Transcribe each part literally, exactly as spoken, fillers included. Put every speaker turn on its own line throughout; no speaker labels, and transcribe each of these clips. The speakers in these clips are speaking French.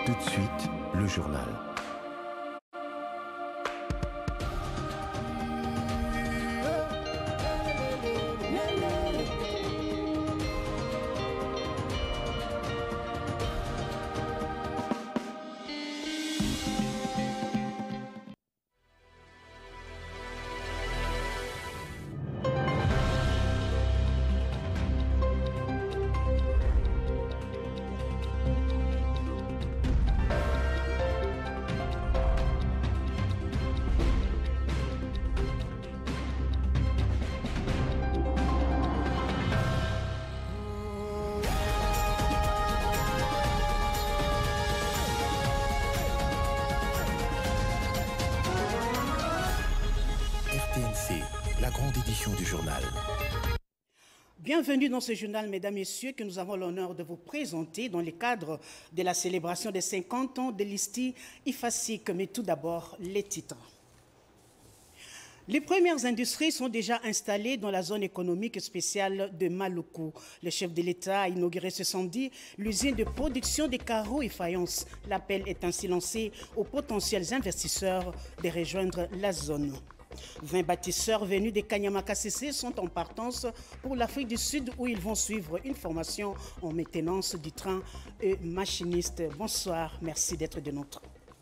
Tout de suite, le journal. La grande édition du journal.
Bienvenue dans ce journal, mesdames, messieurs, que nous avons l'honneur de vous présenter dans le cadre de la célébration des cinquante ans de l'Isti IFASIC. Mais tout d'abord, les titres. Les premières industries sont déjà installées dans la zone économique spéciale de Maluku. Le chef de l'État a inauguré ce samedi l'usine de production des carreaux et faïences. L'appel est ainsi lancé aux potentiels investisseurs de rejoindre la zone. vingt bâtisseurs venus de Kanyama-Kassese sont en partance pour l'Afrique du Sud où ils vont suivre une formation en maintenance du train et machiniste. Bonsoir, merci d'être de notre.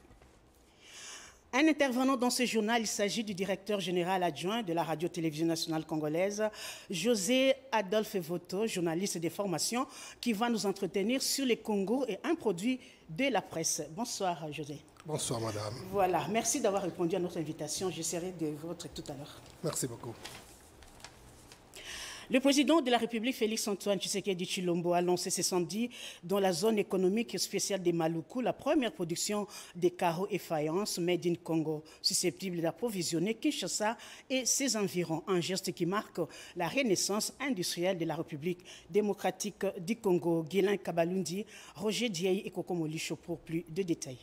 Un intervenant dans ce journal, il s'agit du directeur général adjoint de la radio-télévision nationale congolaise, José Adolphe Voto, journaliste de formation, qui va nous entretenir sur les Congos et un produit de la presse. Bonsoir, José.
Bonsoir, madame.
Voilà, merci d'avoir répondu à notre invitation. Je serai de votre tout à l'heure.
Merci beaucoup.
Le président de la République, Félix-Antoine Tshisekedi Tshilombo, a lancé ce samedi dans la zone économique spéciale de Maluku la première production des carreaux et faïences made in Congo, susceptible d'approvisionner Kinshasa et ses environs. Un geste qui marque la renaissance industrielle de la République démocratique du Congo. Guilain Kabalundi, Roger Diaye et Koko Molicho pour plus de détails.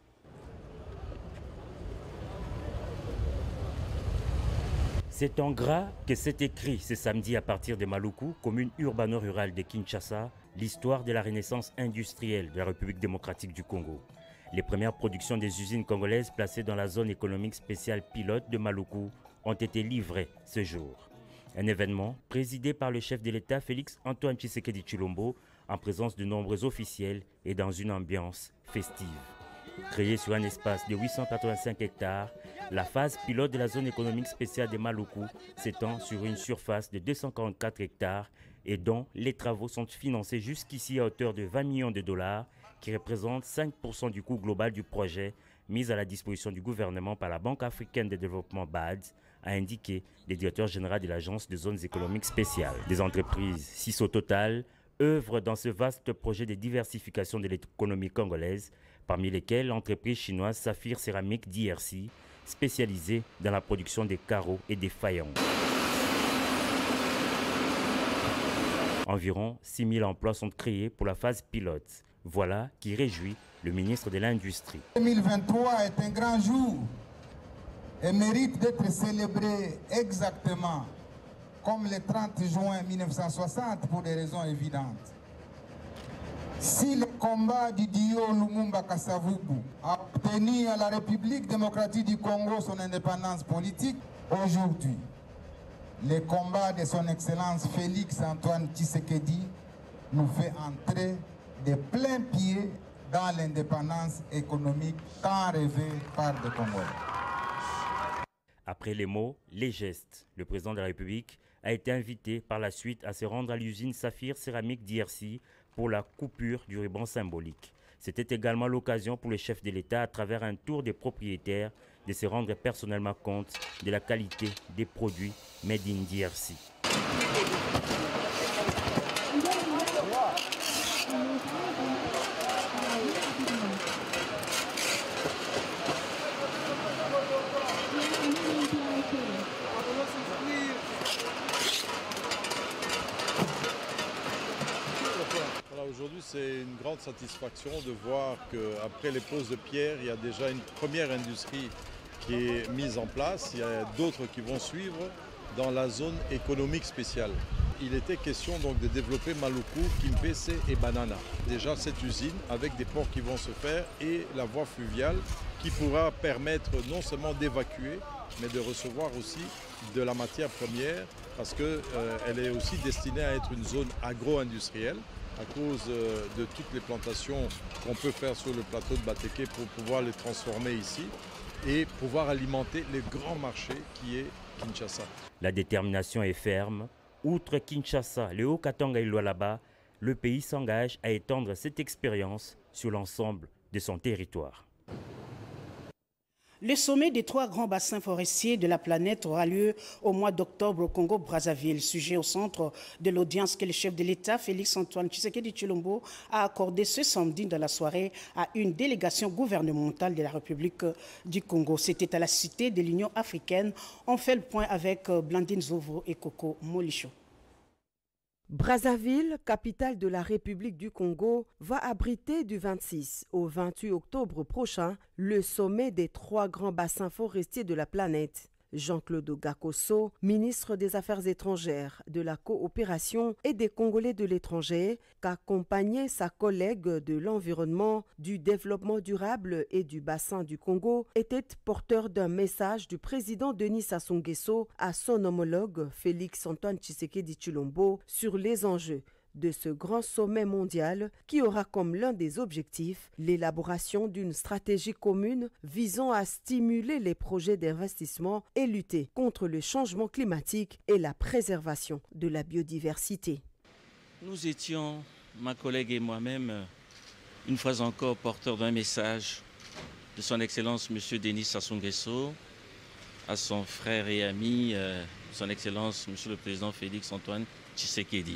C'est en gras que c'est écrit ce samedi à partir de Maluku, commune urbano-rurale de Kinshasa, l'histoire de la renaissance industrielle de la République démocratique du Congo. Les premières productions des usines congolaises placées dans la zone économique spéciale pilote de Maluku ont été livrées ce jour. Un événement présidé par le chef de l'État Félix-Antoine Tshisekedi Tshilombo en présence de nombreux officiels et dans une ambiance festive. Créée sur un espace de huit cent quatre-vingt-cinq hectares, la phase pilote de la zone économique spéciale de Maluku s'étend sur une surface de deux cent quarante-quatre hectares et dont les travaux sont financés jusqu'ici à hauteur de vingt millions de dollars, qui représentent cinq pour cent du coût global du projet mis à la disposition du gouvernement par la Banque africaine de développement B A D, a indiqué le directeur général de l'Agence des zones économiques spéciales. Des entreprises, six au total, œuvrent dans ce vaste projet de diversification de l'économie congolaise, parmi lesquelles l'entreprise chinoise Saphir Céramique D R C, spécialisée dans la production des carreaux et des faïences. Environ six mille emplois sont créés pour la phase pilote. Voilà qui réjouit le ministre de l'Industrie.
deux mille vingt-trois est un grand jour et mérite d'être célébré exactement comme le trente juin mille neuf cent soixante pour des raisons évidentes. Si le combat du Dio Lumumba Kasavubu a obtenu à la République démocratique du Congo son indépendance politique, aujourd'hui, le combat de son Excellence Félix-Antoine Tshisekedi nous fait entrer de plein pied dans l'indépendance économique tant rêvée par les Congolais.
Après les mots, les gestes, le président de la République a été invité par la suite à se rendre à l'usine Saphir Céramique D R C pour la coupure du ruban symbolique. C'était également l'occasion pour le chef de l'État, à travers un tour des propriétaires, de se rendre personnellement compte de la qualité des produits made in D R C.
Aujourd'hui, c'est une grande satisfaction de voir qu'après les poses de pierre, il y a déjà une première industrie qui est mise en place. Il y a d'autres qui vont suivre dans la zone économique spéciale. Il était question donc de développer Maluku, Kimpese et Banana. Déjà cette usine avec des ports qui vont se faire et la voie fluviale qui pourra permettre non seulement d'évacuer, mais de recevoir aussi de la matière première parce qu'elle euh, est aussi destinée à être une zone agro-industrielle à cause euh, de toutes les plantations qu'on peut faire sur le plateau de Bateke pour pouvoir les transformer ici et pouvoir alimenter les grands marchés qui est Kinshasa.
La détermination est ferme. Outre Kinshasa, le Haut-Katanga et Lualaba, le pays s'engage à étendre cette expérience sur l'ensemble de son territoire.
Le sommet des trois grands bassins forestiers de la planète aura lieu au mois d'octobre au Congo-Brazzaville. Sujet au centre de l'audience que le chef de l'État, Félix-Antoine Tshisekedi Tshilombo, a accordé ce samedi dans la soirée à une délégation gouvernementale de la République du Congo. C'était à la Cité de l'Union africaine. On fait le point avec Blandine Zovo et Coco Molicho.
Brazzaville, capitale de la République du Congo, va abriter du vingt-six au vingt-huit octobre prochain le sommet des trois grands bassins forestiers de la planète. Jean-Claude Gakoso, ministre des Affaires étrangères, de la coopération et des Congolais de l'étranger, qu'accompagnait sa collègue de l'environnement, du développement durable et du bassin du Congo, était porteur d'un message du président Denis Sassou Nguesso à son homologue Félix-Antoine Tshisekedi Tshilombo sur les enjeux de ce grand sommet mondial qui aura comme l'un des objectifs l'élaboration d'une stratégie commune visant à stimuler les projets d'investissement et lutter contre le changement climatique et la préservation de la biodiversité.
Nous étions, ma collègue et moi-même, une fois encore porteurs d'un message de son Excellence M. Denis Sassou Nguesso à son frère et ami, euh, son Excellence M. le Président Félix-Antoine Tshisekedi.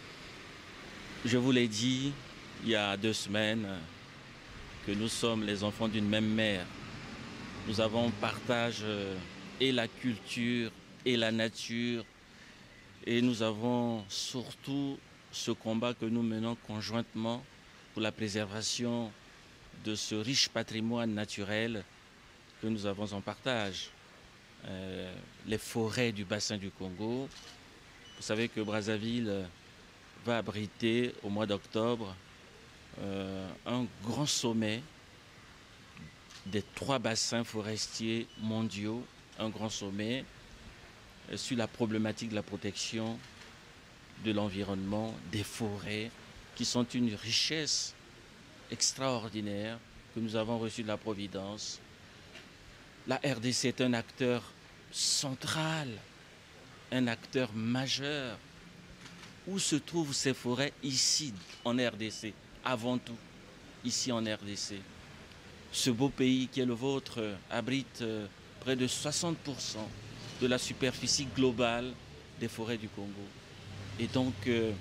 Je vous l'ai dit il y a deux semaines que nous sommes les enfants d'une même mère. Nous avons partage et la culture et la nature et nous avons surtout ce combat que nous menons conjointement pour la préservation de ce riche patrimoine naturel que nous avons en partage. Euh, les forêts du bassin du Congo. Vous savez que Brazzaville va abriter au mois d'octobre euh, un grand sommet des trois bassins forestiers mondiaux, un grand sommet euh, sur la problématique de la protection de l'environnement, des forêts, qui sont une richesse extraordinaire que nous avons reçue de la Providence. La R D C est un acteur central, un acteur majeur. Où se trouvent ces forêts? Ici, en R D C, avant tout, ici en R D C. Ce beau pays qui est le vôtre abrite près de soixante pour cent de la superficie globale des forêts du Congo. Et donc, euh,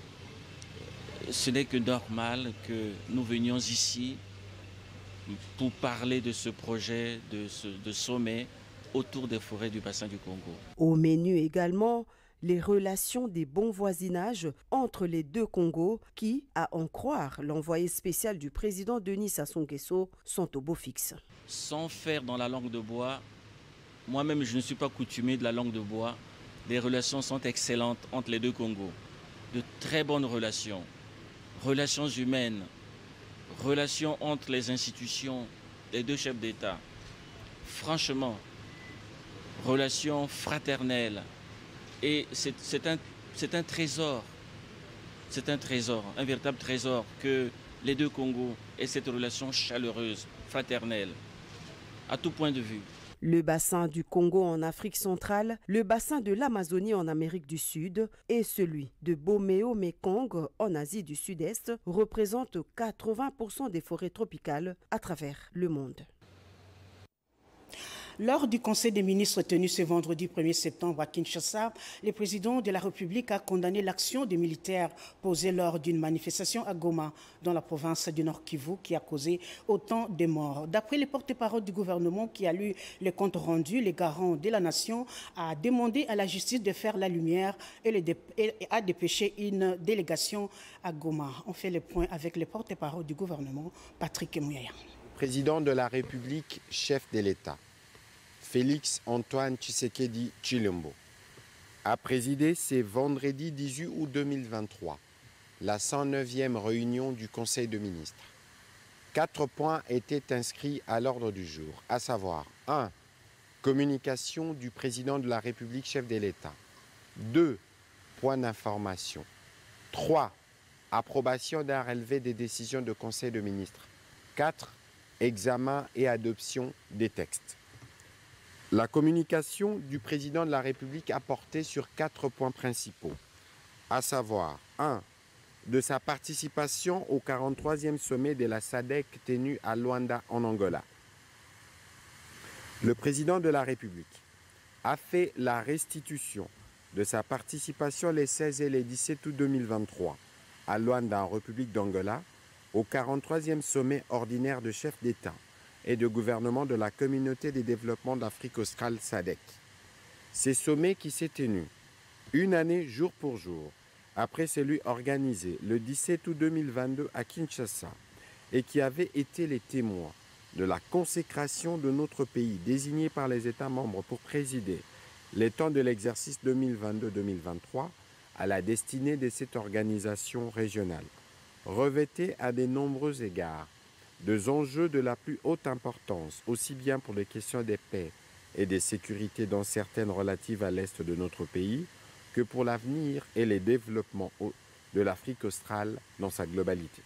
ce n'est que normal que nous venions ici pour parler de ce projet, de ce de sommet autour des forêts du bassin du Congo.
Au menu également, les relations des bons voisinages entre les deux Congos qui, à en croire l'envoyé spécial du président Denis Sassou Nguesso, sont au beau fixe.
Sans faire dans la langue de bois, moi-même je ne suis pas coutumier de la langue de bois, les relations sont excellentes entre les deux Congos. De très bonnes relations, relations humaines, relations entre les institutions, les deux chefs d'État. Franchement, relations fraternelles. Et c'est un, c'est un trésor, c'est un trésor, un véritable trésor que les deux Congos aient cette relation chaleureuse, fraternelle, à tout point de vue.
Le bassin du Congo en Afrique centrale, le bassin de l'Amazonie en Amérique du Sud et celui de Boméo-Mekong en Asie du Sud-Est représentent quatre-vingts pour cent des forêts tropicales à travers le monde.
Lors du Conseil des ministres tenu ce vendredi premier septembre à Kinshasa, le président de la République a condamné l'action des militaires posée lors d'une manifestation à Goma, dans la province du Nord Kivu, qui a causé autant de morts. D'après les porte-parole du gouvernement qui a lu le compte rendu, le garant de la nation a demandé à la justice de faire la lumière et, le dé et a dépêché une délégation à Goma. On fait le point avec le porte-parole du gouvernement, Patrick Mouyaya.
Président de la République, chef de l'État. Félix-Antoine Tshisekedi Tshilombo a présidé ce vendredi dix-huit août deux mille vingt-trois la cent neuvième réunion du Conseil de ministres. Quatre points étaient inscrits à l'ordre du jour, à savoir un. Communication du président de la République, chef de l'État. deux. Points d'information. trois. Approbation d'un relevé des décisions de Conseil de ministres. quatre. Examen et adoption des textes. La communication du président de la République a porté sur quatre points principaux, à savoir un. De sa participation au quarante-troisième sommet de la S A D C tenu à Luanda en Angola. Le président de la République a fait la restitution de sa participation les seize et les dix-sept août deux mille vingt-trois à Luanda en République d'Angola au quarante-troisième sommet ordinaire de chefs d'État et de gouvernement de la Communauté des développements d'Afrique australe S A D C. Ces sommets qui s'est tenu une année jour pour jour après celui organisé le dix-sept août deux mille vingt-deux à Kinshasa et qui avait été les témoins de la consécration de notre pays désigné par les États membres pour présider les temps de l'exercice deux mille vingt-deux deux mille vingt-trois à la destinée de cette organisation régionale, revêtait à de nombreux égards des enjeux de la plus haute importance, aussi bien pour les questions de paix et de sécurité dans certaines relatives à l'est de notre pays, que pour l'avenir et les développements de l'Afrique australe dans sa globalité.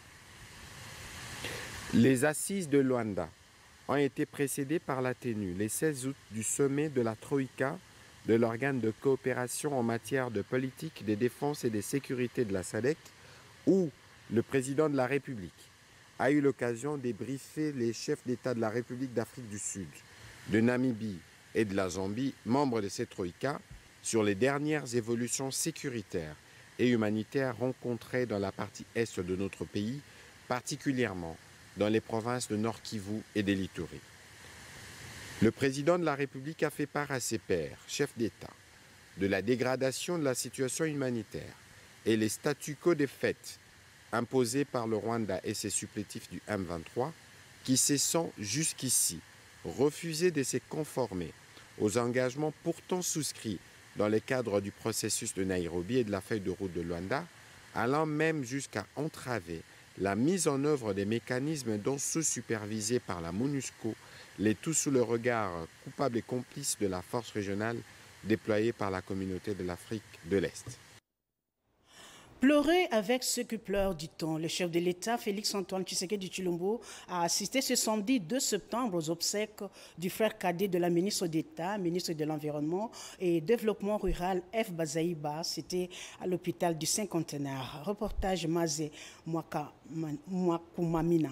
Les assises de Luanda ont été précédées par la tenue, le seize août, du sommet de la Troïka de l'organe de coopération en matière de politique, de défense et de sécurité de la S A D C, où le président de la République a eu l'occasion de briefer les chefs d'État de la République d'Afrique du Sud, de Namibie et de la Zambie, membres de cette Troïka, sur les dernières évolutions sécuritaires et humanitaires rencontrées dans la partie est de notre pays, particulièrement dans les provinces de Nord Kivu et de l'Ituri. Le président de la République a fait part à ses pairs, chefs d'État, de la dégradation de la situation humanitaire et les statu quo des faits imposés par le Rwanda et ses supplétifs du M vingt-trois, qui se sont jusqu'ici refusés de se conformer aux engagements pourtant souscrits dans le cadre du processus de Nairobi et de la feuille de route de Luanda, allant même jusqu'à entraver la mise en œuvre des mécanismes dont ceux supervisés par la MONUSCO, les tout sous le regard coupable et complice de la force régionale déployée par la communauté de l'Afrique de l'Est.
Pleurer avec ceux qui pleurent, dit-on. Le chef de l'État, Félix-Antoine Tshisekedi Tshilombo, a assisté ce samedi deux septembre aux obsèques du frère cadet de la ministre d'État, ministre de l'Environnement et Développement rural, F. Bazaïba. C'était à l'hôpital du Cinquantenaire. Reportage Mazé Mwakumamina.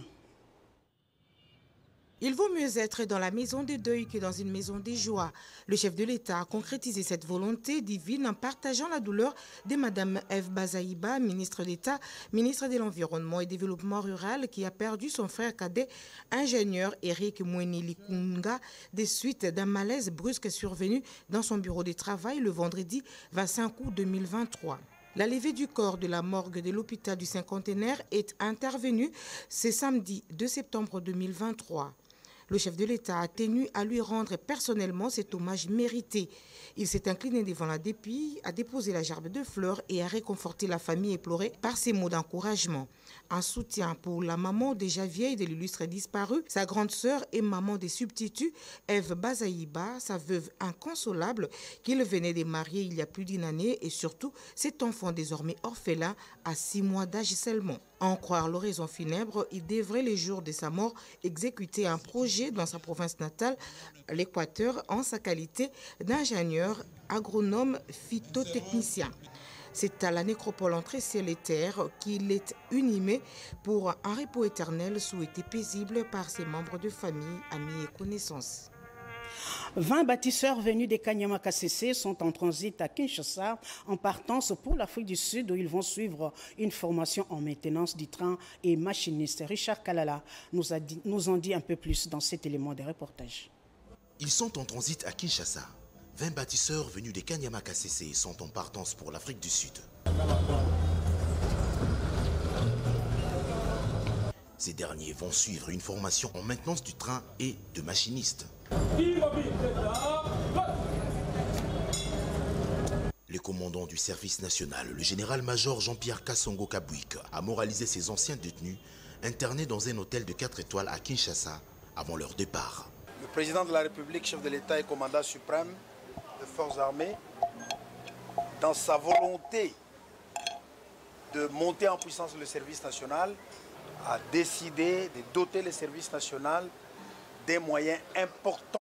Il vaut mieux être dans la maison des deuils que dans une maison des joies. Le chef de l'État a concrétisé cette volonté divine en partageant la douleur de Mme F. Bazaïba, ministre d'État, ministre de l'Environnement et Développement rural, qui a perdu son frère cadet, ingénieur Eric Mwenelikunga, des suites d'un malaise brusque survenu dans son bureau de travail le vendredi vingt-cinq août deux mille vingt-trois. La levée du corps de la morgue de l'hôpital du Cinquantenaire est intervenue ce samedi deux septembre deux mille vingt-trois. Le chef de l'État a tenu à lui rendre personnellement cet hommage mérité. Il s'est incliné devant la dépouille, a déposé la gerbe de fleurs et a réconforté la famille éplorée par ses mots d'encouragement. Un soutien pour la maman déjà vieille de l'illustre disparu, sa grande sœur et maman des substituts, Eve Bazaïba, sa veuve inconsolable qu'il venait de marier il y a plus d'une année et surtout cet enfant désormais orphelin à six mois d'âge seulement. À en croire l'oraison funèbre, il devrait les jours de sa mort exécuter un projet dans sa province natale, l'Équateur, en sa qualité d'ingénieur agronome phytotechnicien. C'est à la nécropole entre ciel et terre qu'il est inhumé pour un repos éternel souhaité paisible par ses membres de famille, amis et connaissances.
vingt bâtisseurs venus des Kanyama K C C sont en transit à Kinshasa en partance pour l'Afrique du Sud où ils vont suivre une formation en maintenance du train et machiniste. Richard Kalala nous, a dit, nous en dit un peu plus dans cet élément de reportage.
Ils sont en transit à Kinshasa. vingt bâtisseurs venus des Kanyama K C C sont en partance pour l'Afrique du Sud. Ces derniers vont suivre une formation en maintenance du train et de machiniste. Le commandant du service national, le général-major Jean-Pierre Kassongo Kabouik, a moralisé ses anciens détenus internés dans un hôtel de quatre étoiles à Kinshasa avant leur départ.
Le président de la République, chef de l'État et commandant suprême des forces armées, dans sa volonté de monter en puissance le service national, a décidé de doter le service national des moyens importants